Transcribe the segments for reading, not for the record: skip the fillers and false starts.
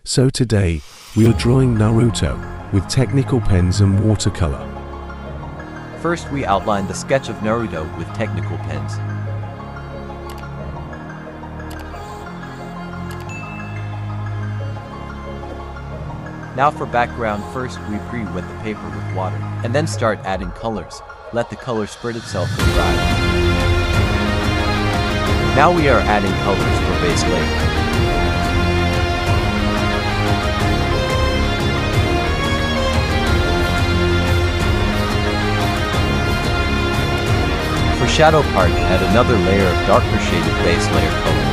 So today, we are drawing Naruto with technical pens and watercolor. First, we outline the sketch of Naruto with technical pens. Now for background, first we pre-wet the paper with water, and then start adding colors. Let the color spread itself and dry. Now we are adding colors for base layer. For shadow part, add another layer of darker shaded base layer color.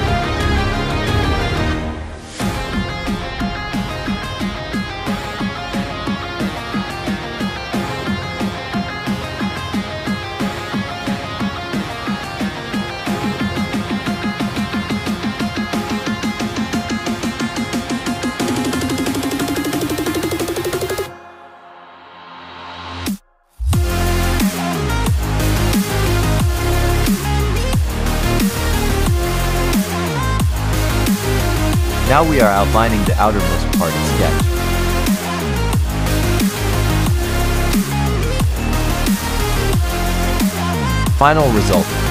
Now we are outlining the outermost part of sketch. Final result.